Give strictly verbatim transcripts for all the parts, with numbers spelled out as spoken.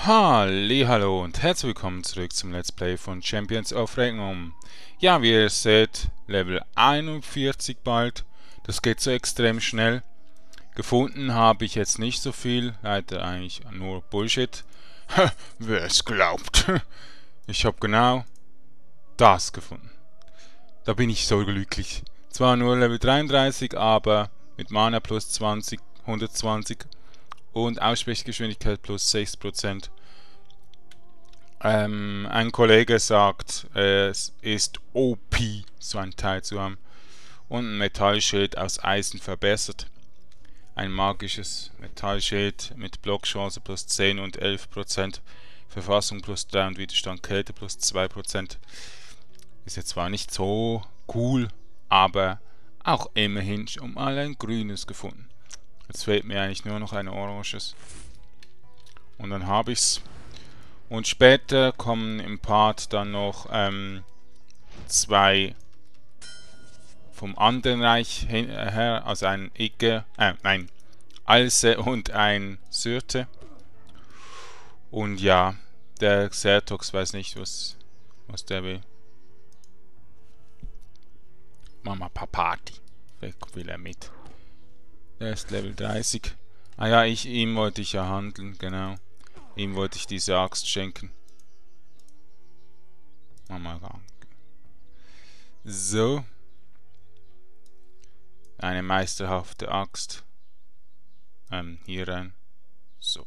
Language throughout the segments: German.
Hallihallo und herzlich willkommen zurück zum Let's Play von Champions of Regnum. Ja, wie ihr seht, Level einundvierzig bald. Das geht so extrem schnell. Gefunden habe ich jetzt nicht so viel, leider eigentlich nur Bullshit. Wer es glaubt. Ich habe genau das gefunden. Da bin ich so glücklich. Zwar nur Level dreiunddreißig, aber mit Mana plus zwanzig, hundertzwanzig und Aussprechgeschwindigkeit plus sechs Prozent. Ähm, ein Kollege sagt, es ist O P, so ein Teil zu haben. Und ein Metallschild aus Eisen verbessert. Ein magisches Metallschild mit Blockchance plus zehn und elf Prozent. Verfassung plus drei und Widerstand Kälte plus zwei Prozent. Ist jetzt zwar nicht so cool, aber auch immerhin schon mal ein grünes gefunden. Jetzt fehlt mir eigentlich nur noch ein oranges. Und dann habe ich's. Und später kommen im Part dann noch ähm, zwei vom anderen Reich hin, äh, her, also ein Ige, äh, nein, Alse und ein Syrte. Und ja, der Xertox weiß nicht, was, was der will. Machen wir ein paar Party. Vielleicht will er mit. Der ist Level dreißig. Ah ja, ich, ihm wollte ich ja handeln, genau. Ihm wollte ich diese Axt schenken. Mach mal ran. So. Eine meisterhafte Axt. Ähm, hier rein. So.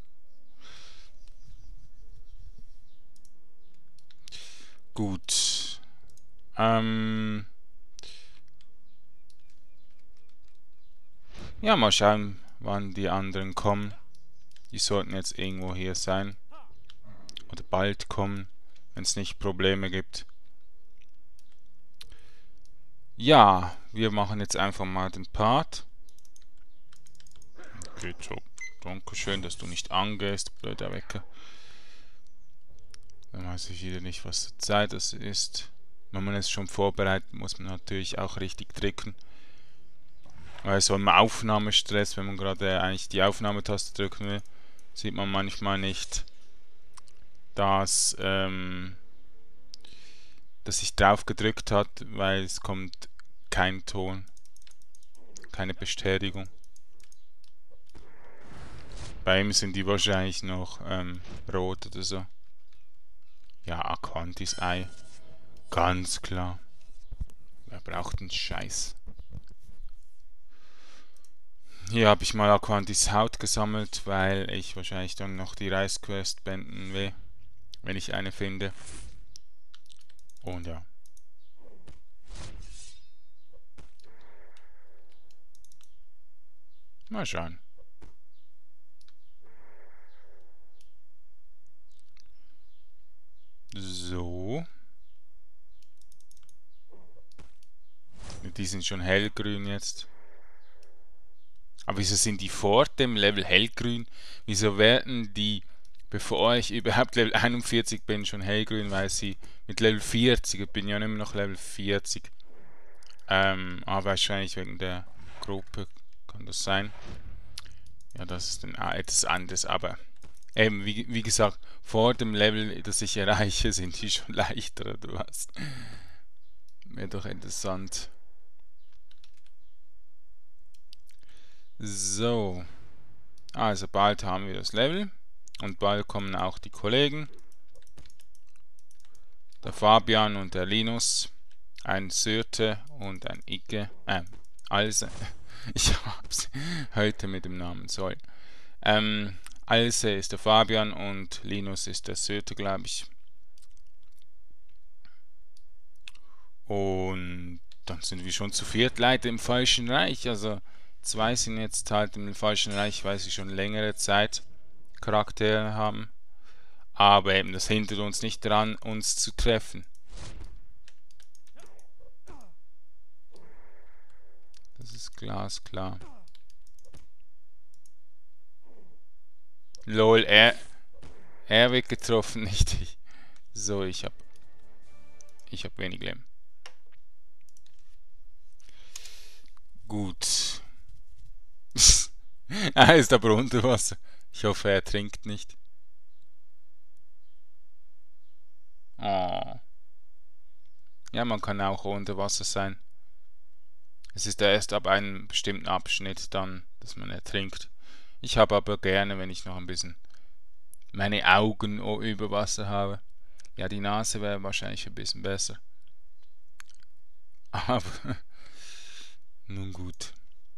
Gut. Ähm. Ja, mal schauen, wann die anderen kommen. Die sollten jetzt irgendwo hier sein. Oder bald kommen, wenn es nicht Probleme gibt. Ja, wir machen jetzt einfach mal den Part. Geht so. Dankeschön, dass du nicht angehst, blöder Wecker. Dann weiß ich wieder nicht, was zur Zeit das ist. Wenn man es schon vorbereitet, muss man natürlich auch richtig drücken. Weil so im Aufnahmestress, wenn man gerade eigentlich die Aufnahmetaste drücken will, sieht man manchmal nicht, dass, ähm, dass sich drauf gedrückt hat, weil es kommt kein Ton, keine Bestätigung. Bei ihm sind die wahrscheinlich noch ähm, rot oder so. Ja, Aquantis Ei. Ganz klar. Wer braucht den Scheiß? Hier habe ich mal Aquantis Haut gesammelt, weil ich wahrscheinlich dann noch die Reisquest beenden will, wenn ich eine finde. Und ja. Mal schauen. So. Die sind schon hellgrün jetzt. Aber wieso sind die vor dem Level hellgrün? Wieso werden die, bevor ich überhaupt Level einundvierzig bin, schon hellgrün? Weil sie mit Level vierzig, ich bin ja immer noch Level vierzig. Ähm, aber wahrscheinlich wegen der Gruppe kann das sein. Ja, das ist dann etwas anderes, aber eben, wie, wie gesagt, vor dem Level, das ich erreiche, sind die schon leichter oder was? Wäre doch interessant. So. Also bald haben wir das Level. Und bald kommen auch die Kollegen. Der Fabian und der Linus. Ein Syrte und ein Icke. Äh, Alse. Ich hab's heute mit dem Namen, sorry. Ähm, Alse ist der Fabian und Linus ist der Syrte, glaube ich. Und dann sind wir schon zu viert leider im Falschen Reich. Also zwei sind jetzt halt im Falschen Reich, weil sie schon längere Zeit Charaktere haben. Aber eben, das hindert uns nicht daran, uns zu treffen. Das ist glasklar. Lol, er, er wird getroffen, nicht ich. So, ich hab, ich hab wenig Leben. Gut. Er ist aber unter Wasser. Ich hoffe, er trinkt nicht. Oh. Ja, man kann auch unter Wasser sein. Es ist erst ab einem bestimmten Abschnitt dann, dass man ertrinkt. Ich habe aber gerne, wenn ich noch ein bisschen meine Augen über Wasser habe. Ja, die Nase wäre wahrscheinlich ein bisschen besser. Aber nun gut.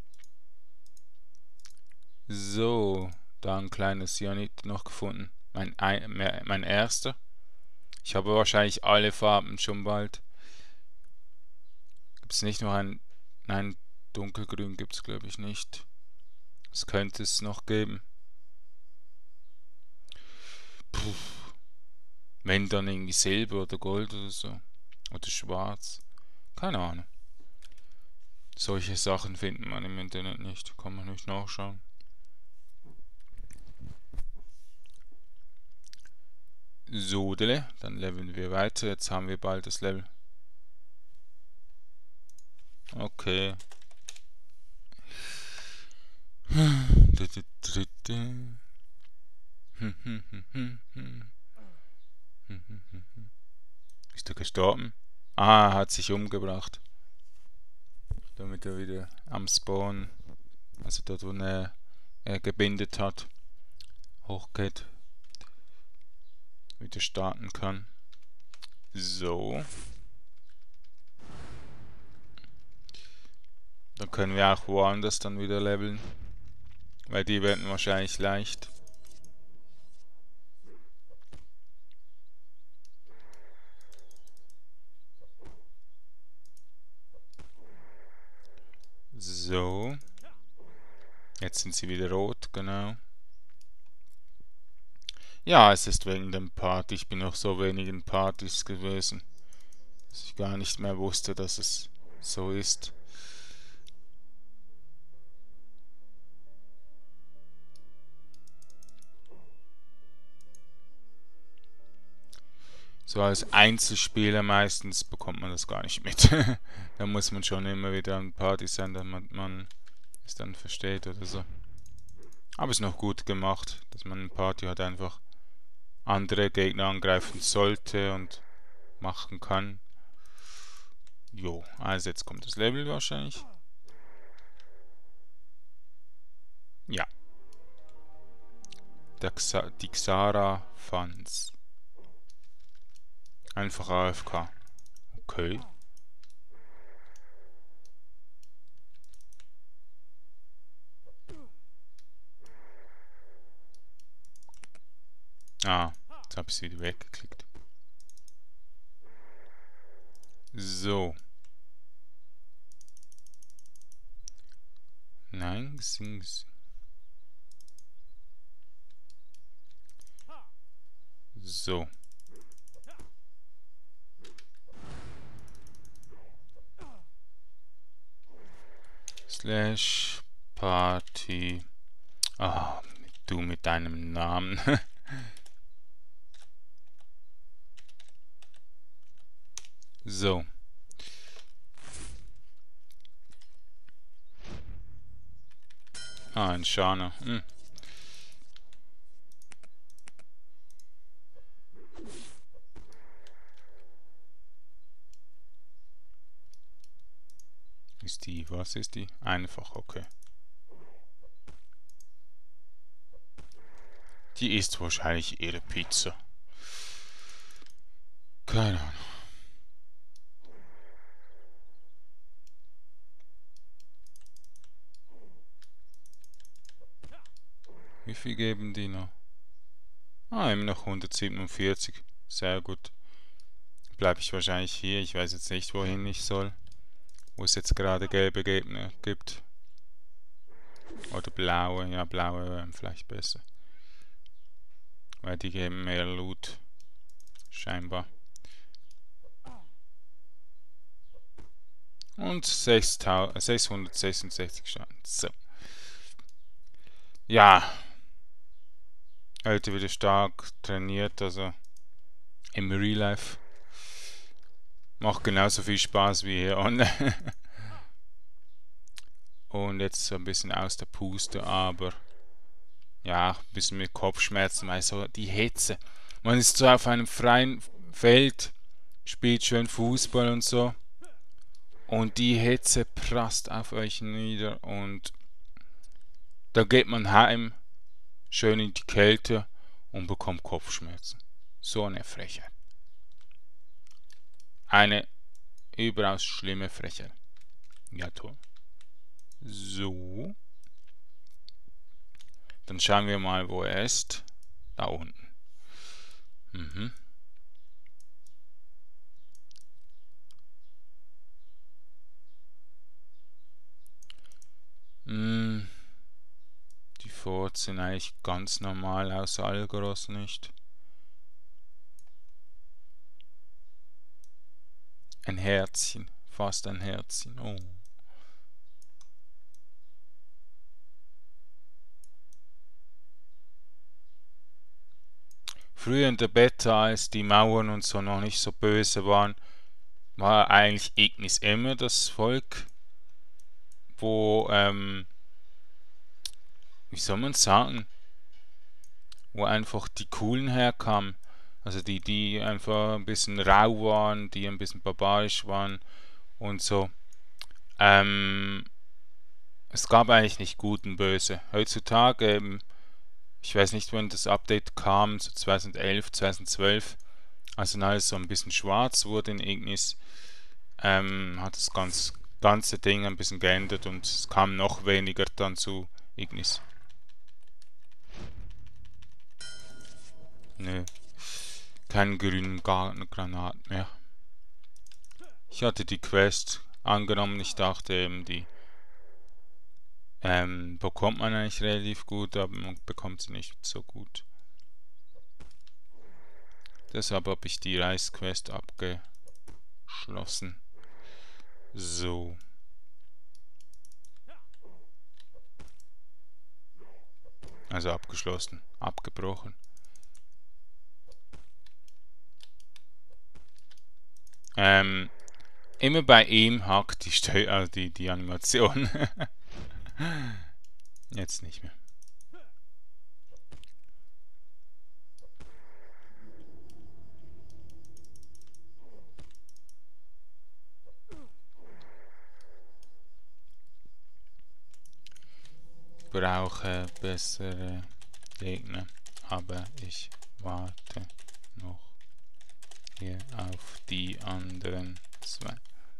So, da ein kleines Cyanid noch gefunden. Mein, mein erster. Ich habe wahrscheinlich alle Farben schon bald. Gibt es nicht noch ein... Nein, dunkelgrün gibt es glaube ich nicht. Was könnte es noch geben? Puh. Wenn dann irgendwie Silber oder Gold oder so. Oder schwarz. Keine Ahnung. Solche Sachen findet man im Internet nicht. Kann man nicht nachschauen. So, dann leveln wir weiter. Jetzt haben wir bald das Level. Okay. Ist er gestorben? Ah, hat sich umgebracht. Damit er wieder am Spawn, also dort wo er, er gebindet hat, hochgeht. Wieder starten kann. So. Dann können wir auch woanders dann wieder leveln. Weil die werden wahrscheinlich leicht. So. Jetzt sind sie wieder rot, genau. Ja, es ist wegen dem Party. Ich bin noch so wenig in Partys gewesen, dass ich gar nicht mehr wusste, dass es so ist. So als Einzelspieler meistens bekommt man das gar nicht mit. Da muss man schon immer wieder an Party sein, damit man es dann versteht oder so. Aber es ist noch gut gemacht, dass man eine Party hat, einfach andere Gegner angreifen sollte und machen kann. Jo, also jetzt kommt das Level wahrscheinlich. Ja. Der Xa die Xara Fans. Einfach A F K. Okay. Ah, jetzt habe ich sie wieder weggeklickt. So. Nein, sing. So. Slash Party. Ah, du mit deinem Namen. So. Ah, ein Schana. Hm. Ist die, was ist die? Einfach, okay. Die isst wahrscheinlich ihre Pizza. Keine Ahnung. Wie viel geben die noch? Ah, immer noch hundertsiebenundvierzig. Sehr gut. Bleibe ich wahrscheinlich hier. Ich weiß jetzt nicht, wohin ich soll. Wo es jetzt gerade gelbe Gegner gibt. Oder blaue. Ja, blaue wären vielleicht besser. Weil die geben mehr Loot. Scheinbar. Und sechshundertsechsundsechzig Schaden. So. Ja. Heute wieder stark trainiert, also im Real Life. Macht genauso viel Spaß wie hier online. Und jetzt so ein bisschen aus der Puste, aber ja, ein bisschen mit Kopfschmerzen, weil so die Hitze. Man ist so auf einem freien Feld, spielt schön Fußball und so. Und die Hitze prasst auf euch nieder und da geht man heim, schön in die Kälte und bekommt Kopfschmerzen. So eine Frechheit. Eine überaus schlimme Frechheit. Ja, toll. So. Dann schauen wir mal, wo er ist. Da unten. Mhm. Mm. Die Forts sind eigentlich ganz normal aus Algoros, nicht? Ein Herzchen. Fast ein Herzchen. Oh. Früher in der Beta, als die Mauern und so noch nicht so böse waren, war eigentlich Ignis immer das Volk, wo, ähm, wie soll man sagen, wo einfach die Coolen herkamen. Also die, die einfach ein bisschen rau waren, die ein bisschen barbarisch waren und so. Ähm, es gab eigentlich nicht Gut und Böse. Heutzutage, ähm, ich weiß nicht, wann das Update kam, so zweitausendelf, zweitausendzwölf, als dann alles so ein bisschen schwarz wurde in Ignis, ähm, hat das ganz, ganze Ding ein bisschen geändert und es kam noch weniger dann zu Ignis. Nö, keinen grünen Granat mehr. Ich hatte die Quest angenommen, ich dachte eben, die ähm, bekommt man eigentlich relativ gut, aber man bekommt sie nicht so gut. Deshalb habe ich die Reisquest abgeschlossen. So. Also abgeschlossen, abgebrochen. Ähm, immer bei ihm hakt die, Stö also die, die Animation. Jetzt nicht mehr. Ich brauche bessere Gegner, aber ich warte noch hier auf die anderen zwei.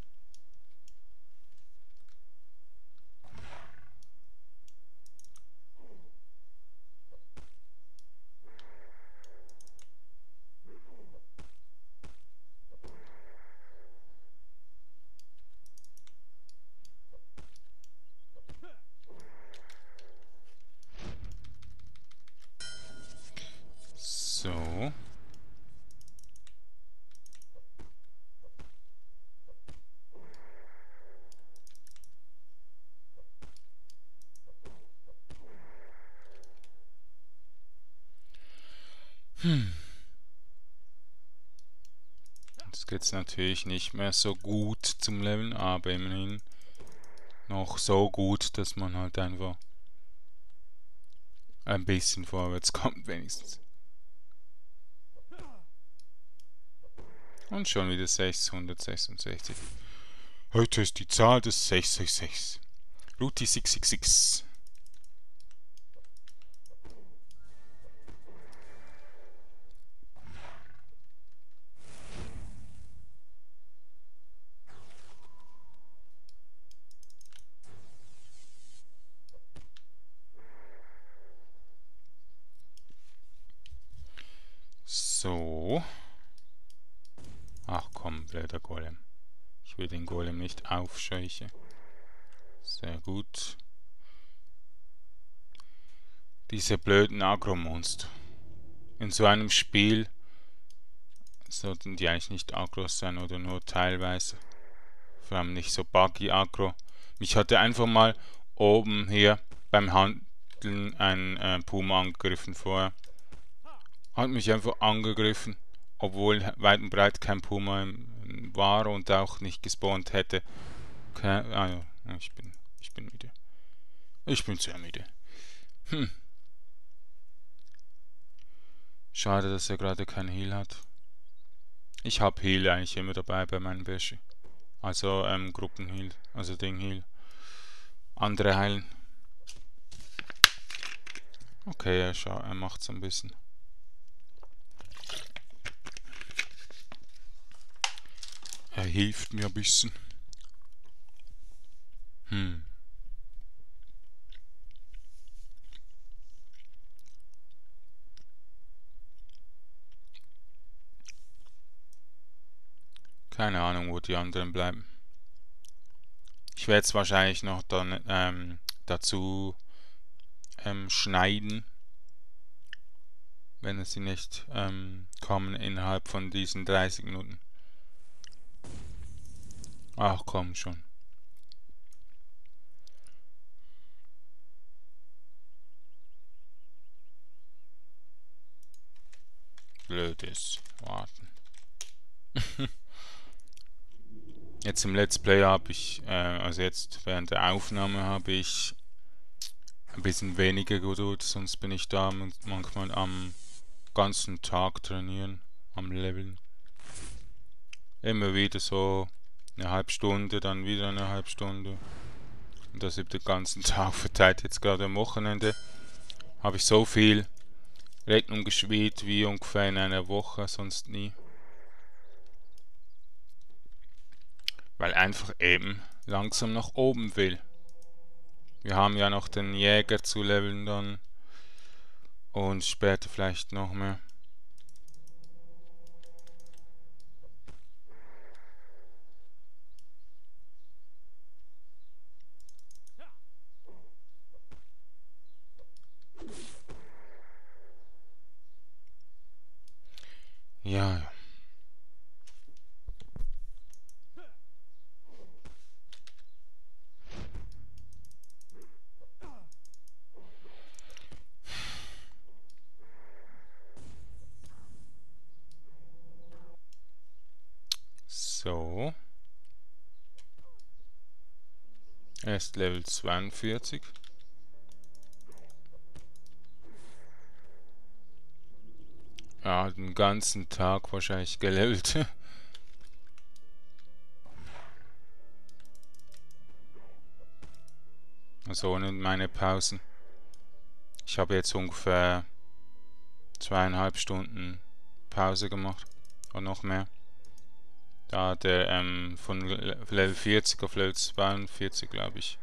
So. Hm. Jetzt geht es natürlich nicht mehr so gut zum Leveln, aber immerhin noch so gut, dass man halt einfach ein bisschen vorwärts kommt wenigstens. Und schon wieder sechshundertsechsundsechzig. Heute ist die Zahl des sechs sechs sechs. Route sechs sechs sechs. So. Ach komm, blöder Golem. Ich will den Golem nicht aufscheuchen. Sehr gut. Diese blöden Agro-Monster. In so einem Spiel sollten die eigentlich nicht Agro sein oder nur teilweise. Vor allem nicht so buggy Agro. Mich hatte einfach mal oben hier beim Handeln ein äh, Puma angegriffen vorher. Hat mich einfach angegriffen, obwohl weit und breit kein Puma war und auch nicht gespawnt hätte. Keine, ah ja, ich bin, ich bin müde. Ich bin sehr müde. Hm. Schade, dass er gerade kein Heal hat. Ich habe Heal eigentlich immer dabei bei meinen Bäschen. Also ähm, Gruppenheal, also Ding Heal. Andere heilen. Okay, er, schau, er macht's ein bisschen. Er hilft mir ein bisschen. Hm. Keine Ahnung, wo die anderen bleiben. Ich werde es wahrscheinlich noch dann ähm, dazu ähm, schneiden, wenn sie nicht ähm, kommen innerhalb von diesen dreißig Minuten. Ach komm schon. Blödes Warten. Jetzt im Let's Play habe ich, äh, also jetzt während der Aufnahme habe ich ein bisschen weniger Geduld, sonst bin ich da manchmal am ganzen Tag trainieren, am Leveln. Immer wieder so eine halbe Stunde, dann wieder eine halbe Stunde. Und das über den ganzen Tag verteilt. Jetzt gerade am Wochenende habe ich so viel Rechnung geschrieben wie ungefähr in einer Woche, sonst nie. Weil einfach eben langsam nach oben will. Wir haben ja noch den Jäger zu leveln dann. Und später vielleicht noch mehr. Ja, ja. So. Erst Level zweiundvierzig. Ja, den ganzen Tag wahrscheinlich gelevelt. Also ohne meine Pausen. Ich habe jetzt ungefähr zweieinhalb Stunden Pause gemacht. Und noch mehr. Da der ähm, von Level vierzig auf Level zweiundvierzig, glaube ich,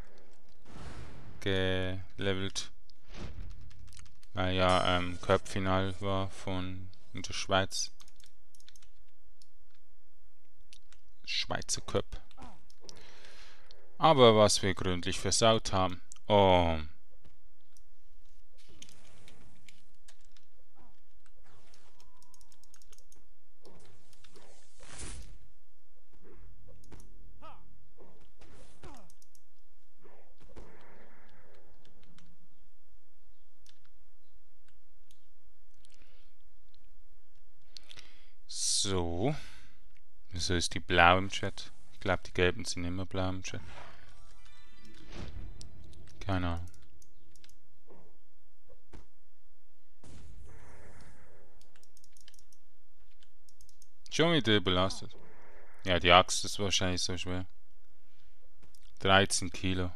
gelevelt. Weil ja ähm, Cup-Final war von in der Schweiz. Schweizer Cup. Aber was wir gründlich versaut haben. Oh. So. Wieso ist die blau im Chat? Ich glaube, die gelben sind immer blau im Chat. Keine Ahnung. Schon wieder überlastet. Ja, die Axt ist wahrscheinlich so schwer. dreizehn Kilo.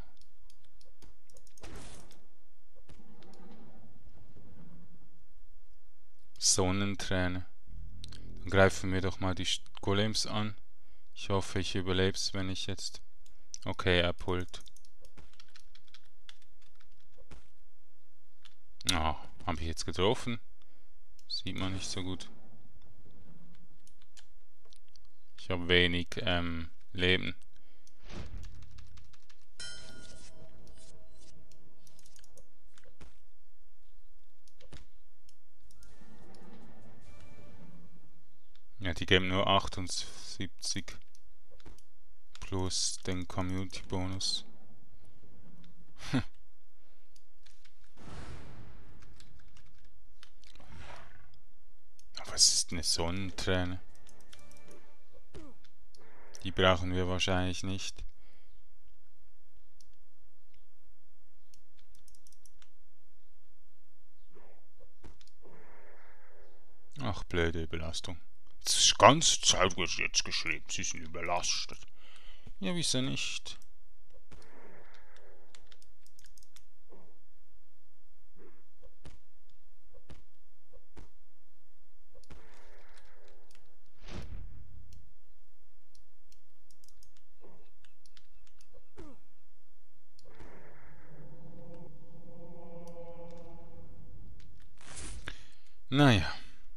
Sonnenträne. Dann greifen wir doch mal die Golems an. Ich hoffe, ich überleb's, wenn ich jetzt... Okay, er pullt. Ah, oh, habe ich jetzt getroffen? Sieht man nicht so gut. Ich habe wenig ähm, Leben. Ja, die geben nur achtundsiebzig plus den Community-Bonus. Was ist eine Sonnenträne? Die brauchen wir wahrscheinlich nicht. Ach, blöde Überlastung. Die ganze Zeit wird jetzt geschrieben, sie sind überlastet. Ja, wieso nicht? Naja.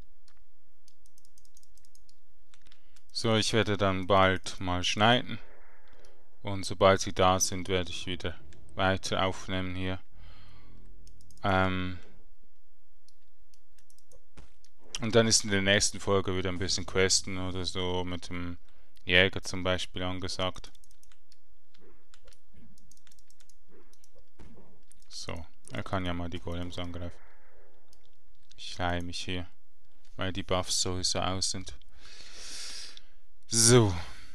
So, ich werde dann bald mal schneiden. Und sobald sie da sind, werde ich wieder weiter aufnehmen hier. Ähm und dann ist in der nächsten Folge wieder ein bisschen Questen oder so mit dem Jäger zum Beispiel angesagt. So, er kann ja mal die Golems angreifen. Ich leihe mich hier, weil die Buffs sowieso aus sind. So.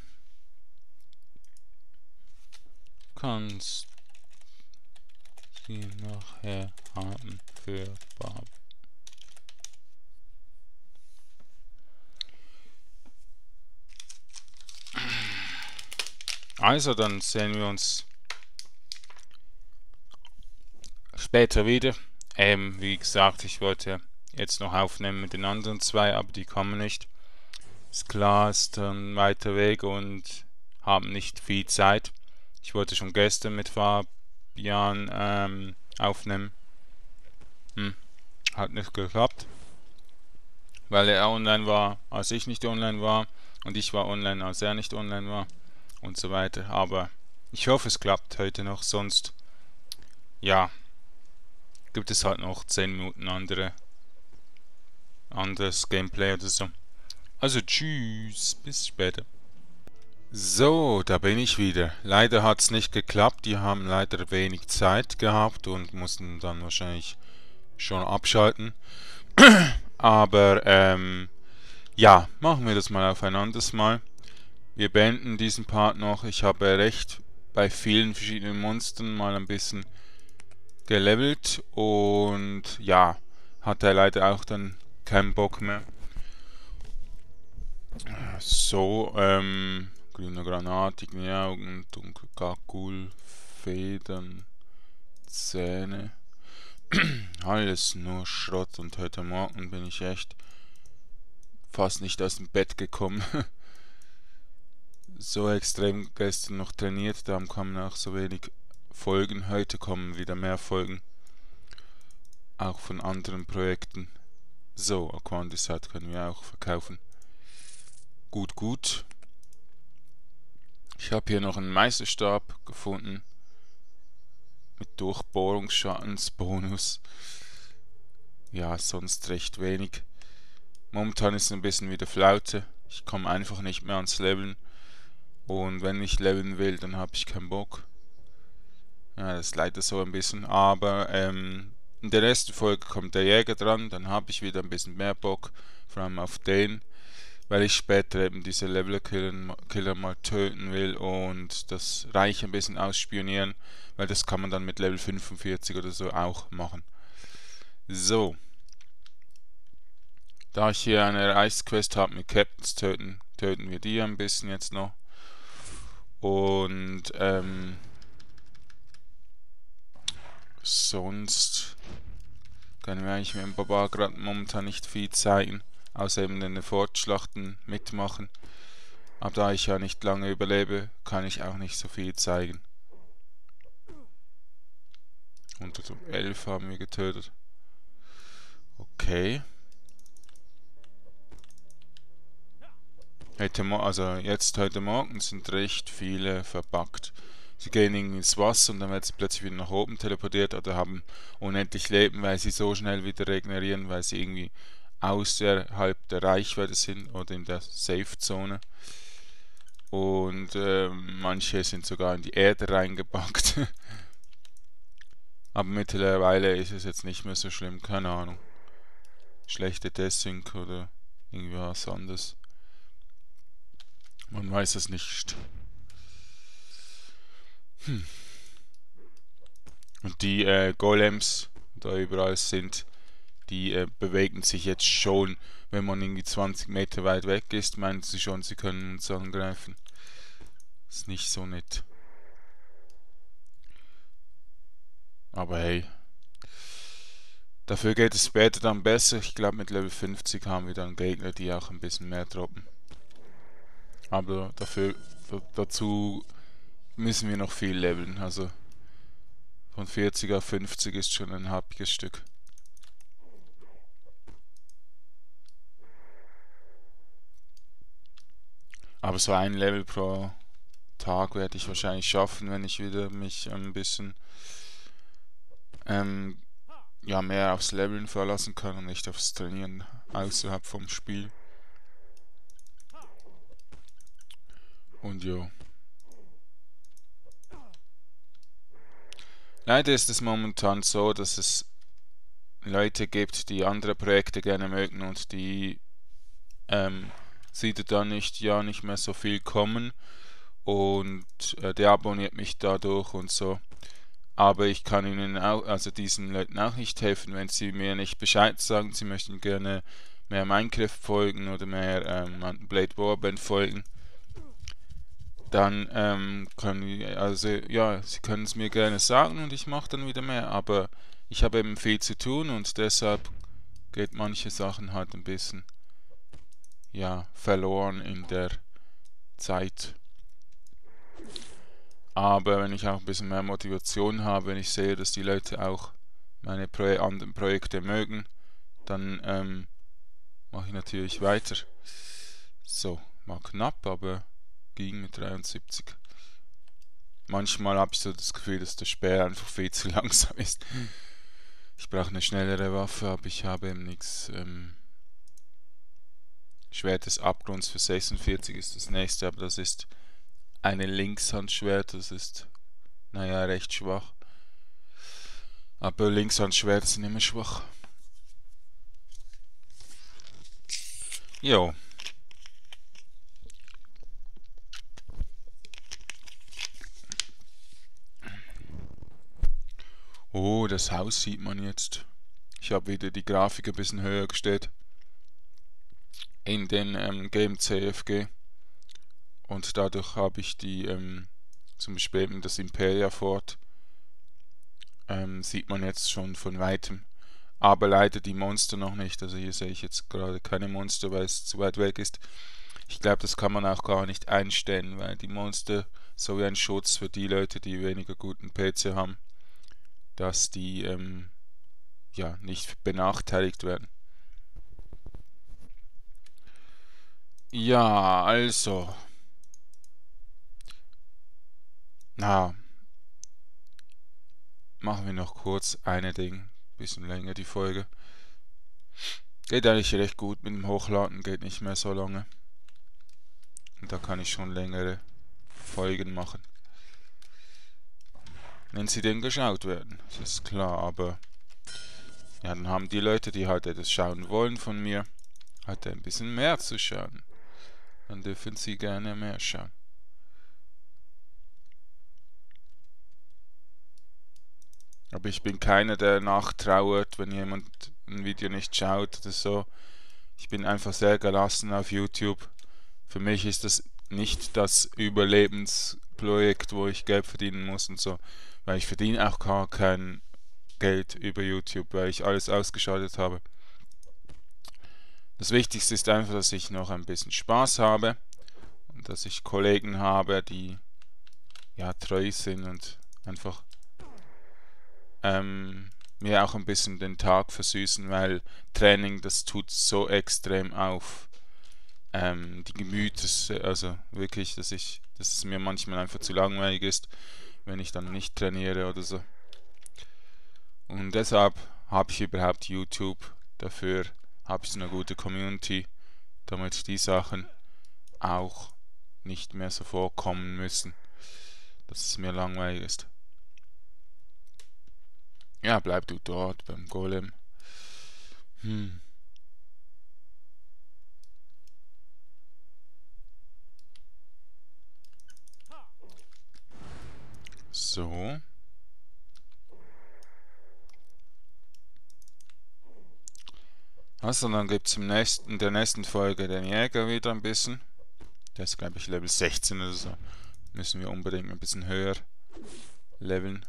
Kannst die nachher haben für Barb. Also, dann sehen wir uns später wieder. Ähm, wie gesagt, ich wollte jetzt noch aufnehmen mit den anderen zwei, aber die kommen nicht. Ist klar, ist ein weiter Weg und haben nicht viel Zeit. Ich wollte schon gestern mit Fabian ähm, aufnehmen. Hm, hat nicht geklappt, weil er online war, als ich nicht online war, und ich war online, als er nicht online war und so weiter. Aber ich hoffe, es klappt heute noch, sonst ja, gibt es halt noch zehn Minuten andere anderes Gameplay oder so. Also tschüss, bis später. So, da bin ich wieder. Leider hat es nicht geklappt, die haben leider wenig Zeit gehabt und mussten dann wahrscheinlich schon abschalten. Aber ähm, ja, machen wir das mal auf ein anderes Mal. Wir beenden diesen Part noch. Ich habe recht bei vielen verschiedenen Monstern mal ein bisschen gelevelt und ja, hat er leider auch dann keinen Bock mehr. So, ähm, grüner Granat, die Augen, dunkel Kakul, Federn, Zähne. Alles nur Schrott und heute Morgen bin ich echt fast nicht aus dem Bett gekommen. So extrem gestern noch trainiert, darum kamen auch so wenig Folgen. Heute kommen wieder mehr Folgen. Auch von anderen Projekten. So, Aquandesat können wir auch verkaufen. Gut, gut. Ich habe hier noch einen Meisterstab gefunden. Mit Durchbohrungsschadensbonus. Ja, sonst recht wenig. Momentan ist es ein bisschen wie der Flaute. Ich komme einfach nicht mehr ans Leveln. Und wenn ich leveln will, dann habe ich keinen Bock. Ja, das ist leider so ein bisschen. Aber ähm, in der nächsten Folge kommt der Jäger dran. Dann habe ich wieder ein bisschen mehr Bock. Vor allem auf den. Weil ich später eben diese Level-Killer mal töten will und das Reich ein bisschen ausspionieren. Weil das kann man dann mit Level fünfundvierzig oder so auch machen. So. Da ich hier eine Reichsquest habe mit Captains töten, töten wir die ein bisschen jetzt noch. Und ähm, sonst können wir eigentlich mit dem Barbar gerade momentan nicht viel zeigen, außer eben in den Fortschlachten mitmachen. Aber da ich ja nicht lange überlebe, kann ich auch nicht so viel zeigen. Unter elf haben wir getötet. Okay. Heute also jetzt heute Morgen sind recht viele verbuggt. Sie gehen irgendwie ins Wasser und dann werden sie plötzlich wieder nach oben teleportiert oder haben unendlich Leben, weil sie so schnell wieder regenerieren, weil sie irgendwie außerhalb der Reichweite sind oder in der Safe-Zone. Und äh, manche sind sogar in die Erde reingebackt. Aber mittlerweile ist es jetzt nicht mehr so schlimm, keine Ahnung. Schlechte Desync oder irgendwie was anderes. Man weiß es nicht. Hm. Und die äh, Golems da überall sind, die äh, bewegen sich jetzt schon, wenn man irgendwie zwanzig Meter weit weg ist, meinen sie schon, sie können uns angreifen. Ist nicht so nett. Aber hey, dafür geht es später dann besser. Ich glaube, mit Level fünfzig haben wir dann Gegner, die auch ein bisschen mehr droppen. Aber dafür, dazu müssen wir noch viel leveln. Also von vierzig auf fünfzig ist schon ein happiges Stück. Aber so ein Level pro Tag werde ich wahrscheinlich schaffen, wenn ich wieder mich ein bisschen ähm, ja, mehr aufs Leveln verlassen kann und nicht aufs Trainieren außerhalb vom Spiel. Und jo. Leider ist es momentan so, dass es Leute gibt, die andere Projekte gerne mögen und die ähm, sieht dann nicht, ja, nicht mehr so viel kommen und äh, der abonniert mich dadurch und so. Aber ich kann ihnen auch, also diesen Leuten auch nicht helfen, wenn sie mir nicht Bescheid sagen, sie möchten gerne mehr Minecraft folgen oder mehr ähm, Blade Warband folgen. Dann ähm, können, also ja, sie können es mir gerne sagen und ich mache dann wieder mehr, aber ich habe eben viel zu tun und deshalb geht manche Sachen halt ein bisschen, ja, verloren in der Zeit. Aber wenn ich auch ein bisschen mehr Motivation habe, wenn ich sehe, dass die Leute auch meine Pro anderen Projekte mögen, dann ähm, mache ich natürlich weiter. So, war knapp, aber ging mit dreiundsiebzig. Manchmal habe ich so das Gefühl, dass der Speer einfach viel zu langsam ist. Ich brauche eine schnellere Waffe, aber ich habe eben nichts. Ähm, Schwert des Abgrunds für sechsundvierzig ist das nächste, aber das ist eine Linkshandschwert, das ist, naja, recht schwach. Aber Linkshandschwerter sind immer schwach. Jo. Oh, das Haus sieht man jetzt. Ich habe wieder die Grafik ein bisschen höher gestellt. In den ähm, Game C F G. Und dadurch habe ich die, ähm, zum Beispiel eben das Imperia Fort, ähm, sieht man jetzt schon von weitem. Aber leider die Monster noch nicht. Also hier sehe ich jetzt gerade keine Monster, weil es zu weit weg ist. Ich glaube, das kann man auch gar nicht einstellen, weil die Monster so wie ein Schutz für die Leute, die weniger guten P C haben, dass die ähm, ja nicht benachteiligt werden. Ja, also. Na, machen wir noch kurz eine Ding. Bisschen länger die Folge. Geht eigentlich recht gut mit dem Hochladen, geht nicht mehr so lange. Und da kann ich schon längere Folgen machen. Wenn sie denn geschaut werden, das ist klar, aber ja, dann haben die Leute, die halt etwas schauen wollen von mir, halt ein bisschen mehr zu schauen. Dann dürfen sie gerne mehr schauen. Aber ich bin keiner, der nachtrauert, wenn jemand ein Video nicht schaut oder so. Ich bin einfach sehr gelassen auf YouTube. Für mich ist das nicht das Überlebensprojekt, wo ich Geld verdienen muss und so. Weil ich verdiene auch gar kein Geld über YouTube, weil ich alles ausgeschaltet habe. Das Wichtigste ist einfach, dass ich noch ein bisschen Spaß habe und dass ich Kollegen habe, die ja treu sind und einfach ähm, mir auch ein bisschen den Tag versüßen, weil Training, das tut so extrem auf ähm, die Gemütes, also wirklich, dass ich, dass es mir manchmal einfach zu langweilig ist, wenn ich dann nicht trainiere oder so. Und deshalb habe ich überhaupt YouTube, dafür habe ich so eine gute Community, damit die Sachen auch nicht mehr so vorkommen müssen, dass es mir langweilig ist. Ja, bleib du dort beim Golem. Hm. So. Also, dann gibt es nächsten, in der nächsten Folge den Jäger wieder ein bisschen. Der ist, glaube ich, Level sechzehn oder so. Müssen wir unbedingt ein bisschen höher leveln.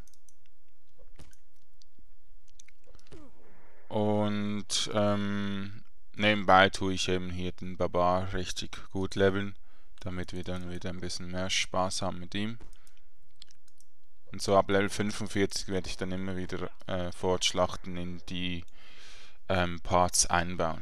Und ähm, nebenbei tue ich eben hier den Barbar richtig gut leveln, damit wir dann wieder ein bisschen mehr Spaß haben mit ihm. Und so ab Level fünfundvierzig werde ich dann immer wieder äh, Fortschlachten in die ähm, Parts einbauen.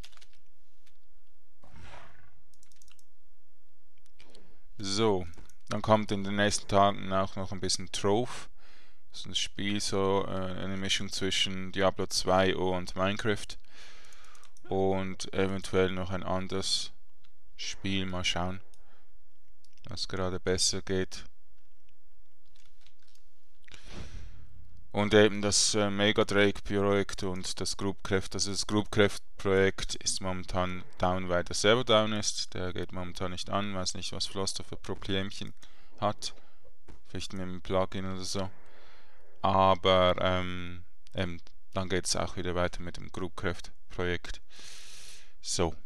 So, dann kommt in den nächsten Tagen auch noch ein bisschen Trove. Das ist ein Spiel, so äh, eine Mischung zwischen Diablo zwei und Minecraft. Und eventuell noch ein anderes Spiel, mal schauen, was gerade besser geht. Und eben das äh, Mega Drake Projekt und das Groupcraft. Also das Groupcraft Projekt ist momentan down, weil der Server down ist. Der geht momentan nicht an, weiß nicht, was Floster für Problemchen hat. Vielleicht mit dem Plugin oder so. Aber ähm, eben, dann geht es auch wieder weiter mit dem Groupcraft Projekt. So.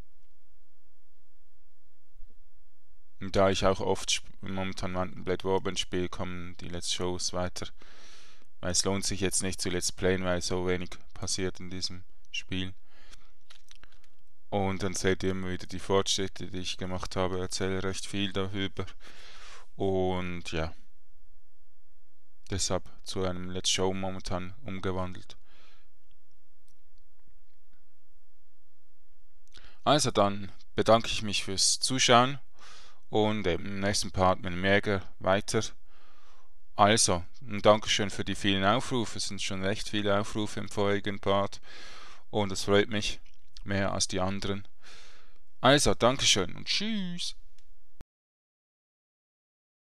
Und da ich auch oft momentan Blade Warband spiele, kommen die Let's Shows weiter. Weil es lohnt sich jetzt nicht zu Let's Playen, weil so wenig passiert in diesem Spiel. Und dann seht ihr immer wieder die Fortschritte, die ich gemacht habe. Ich erzähle recht viel darüber. Und ja, deshalb zu einem Let's Show momentan umgewandelt. Also dann bedanke ich mich fürs Zuschauen und im nächsten Part mit dem Jäger weiter. Also, ein Dankeschön für die vielen Aufrufe. Es sind schon recht viele Aufrufe im vorigen Part und es freut mich mehr als die anderen. Also, Dankeschön und tschüss.